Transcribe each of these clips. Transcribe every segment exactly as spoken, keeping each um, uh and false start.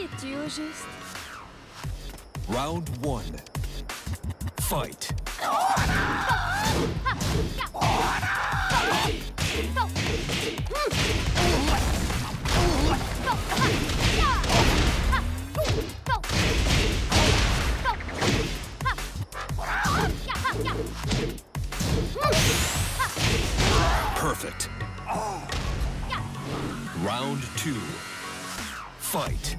Es-tu au juste? Round one. Fight. Perfect. Round two. Fight.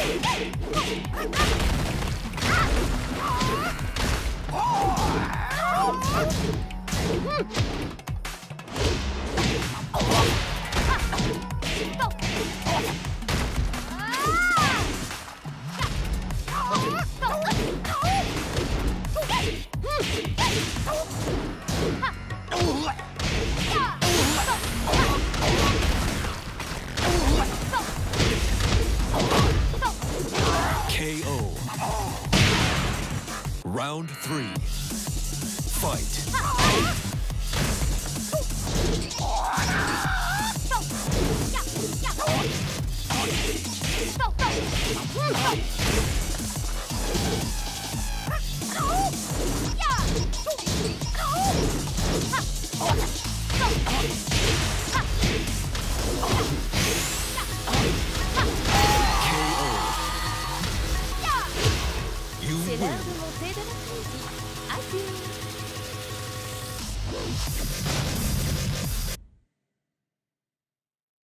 K O. Round three. Fight. You C'est l'heure win. de monter de l'après-midi. Adieu.